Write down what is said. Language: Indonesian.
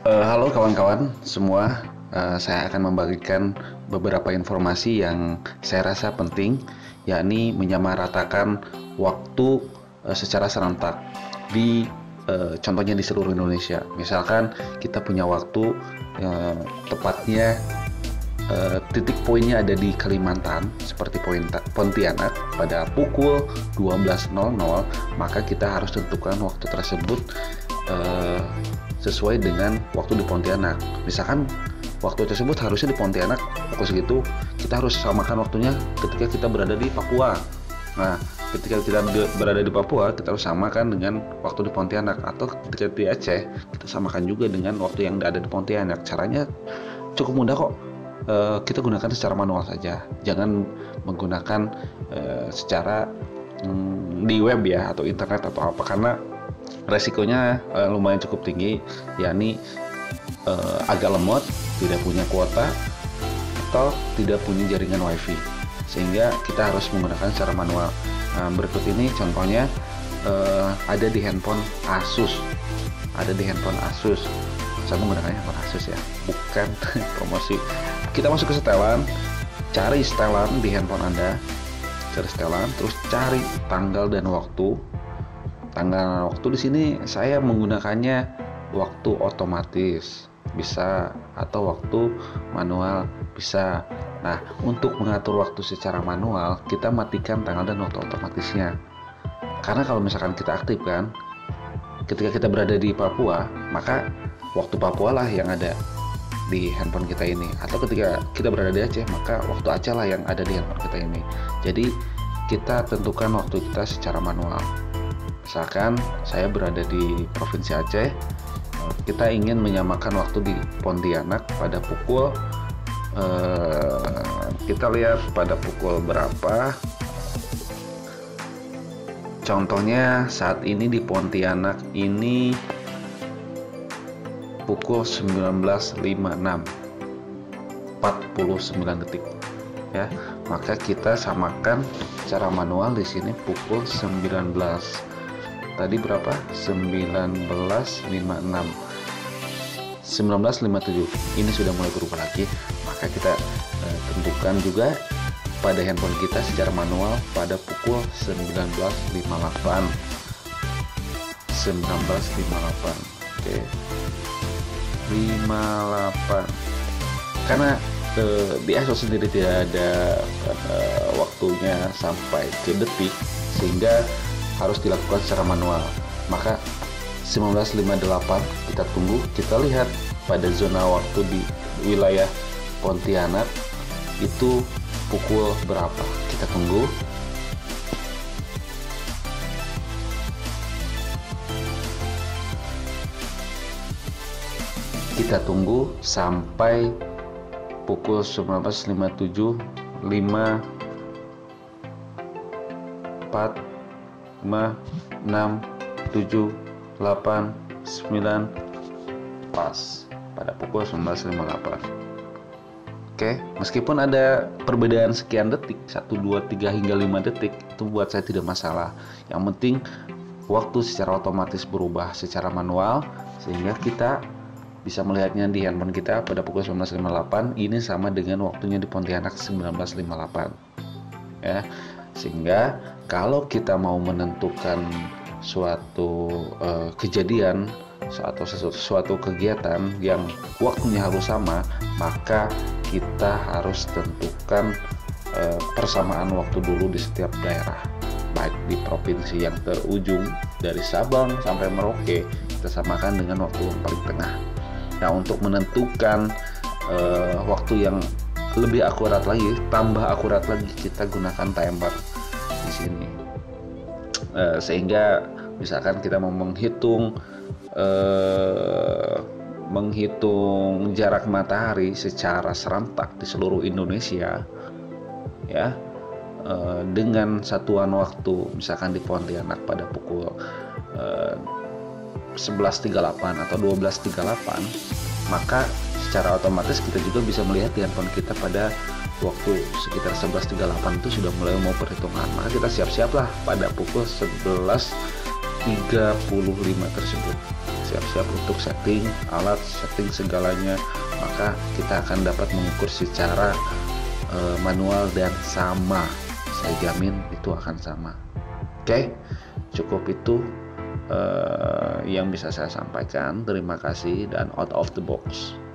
Halo kawan-kawan semua. Saya akan membagikan beberapa informasi yang saya rasa penting, yakni menyamaratakan waktu secara serentak di contohnya di seluruh Indonesia. Misalkan kita punya waktu tepatnya titik poinnya ada di Kalimantan seperti Pontianak pada pukul 12.00, maka kita harus tentukan waktu tersebut sesuai dengan waktu di Pontianak. Misalkan waktu tersebut harusnya di Pontianak pukul segitu, kita harus samakan waktunya ketika kita berada di Papua. Nah, ketika kita berada di Papua, kita harus samakan dengan waktu di Pontianak, atau ketika di Aceh, kita samakan juga dengan waktu yang ada di Pontianak. Caranya cukup mudah kok. Kita gunakan secara manual saja, jangan menggunakan secara di web ya, atau internet atau apa, karena resikonya lumayan cukup tinggi, yakni agak lemot, tidak punya kuota, atau tidak punya jaringan wifi, sehingga kita harus menggunakan secara manual. Berikut ini contohnya ada di handphone Asus. Saya menggunakan handphone Asus ya, bukan promosi. Kita masuk ke setelan, cari setelan di handphone Anda, terus cari tanggal dan waktu. Tanggal waktu di sini saya menggunakannya waktu otomatis bisa, atau waktu manual bisa. Nah, untuk mengatur waktu secara manual, kita matikan tanggal dan waktu otomatisnya. Karena kalau misalkan kita aktifkan ketika kita berada di Papua, maka waktu Papua lah yang ada di handphone kita ini, atau ketika kita berada di Aceh, maka waktu Aceh lah yang ada di handphone kita ini. Jadi kita tentukan waktu kita secara manual. Misalkan saya berada di Provinsi Aceh, kita ingin menyamakan waktu di Pontianak pada pukul kita lihat pada pukul berapa. Contohnya saat ini di Pontianak ini pukul 19.56, 49 detik ya. Maka kita samakan secara manual di sini pukul 19. Tadi berapa? 19.57. Ini sudah mulai berubah lagi. Maka kita tentukan juga pada handphone kita secara manual pada pukul 19.58. Oke. 58. Karena di Asus sendiri tidak ada waktunya sampai ke detik, sehingga harus dilakukan secara manual. Maka 19.58 kita tunggu, kita lihat pada zona waktu di wilayah Pontianak itu pukul berapa. Kita tunggu. Kita tunggu sampai pukul 19.57, 5, 4, 5, 6, 7, 8, 9, pas pada pukul 19.58. Oke, meskipun ada perbedaan sekian detik, 1, 2, 3 hingga 5 detik, itu buat saya tidak masalah. Yang penting waktu secara otomatis berubah secara manual, sehingga kita bisa melihatnya di handphone kita pada pukul 19.58. Ini sama dengan waktunya di Pontianak 19.58 ya. Sehingga kalau kita mau menentukan suatu kejadian atau suatu kegiatan yang waktunya harus sama, maka kita harus tentukan persamaan waktu dulu di setiap daerah. Baik di provinsi yang terujung dari Sabang sampai Merauke, kita samakan dengan waktu yang paling tengah. Nah, untuk menentukan waktu yang lebih akurat lagi, tambah akurat lagi, kita gunakan timer di sini. Sehingga misalkan kita mau menghitung jarak matahari secara serentak di seluruh Indonesia ya, dengan satuan waktu misalkan di Pontianak pada pukul 11.38 atau 12.38, maka secara otomatis kita juga bisa melihat di handphone kita pada waktu sekitar 11.38 itu sudah mulai mau perhitungan. Maka kita siap-siaplah pada pukul 11 35 tersebut. Siap-siap untuk setting alat, setting segalanya, maka kita akan dapat mengukur secara manual dan sama. Saya jamin itu akan sama. Oke, cukup itu yang bisa saya sampaikan. Terima kasih dan out of the box.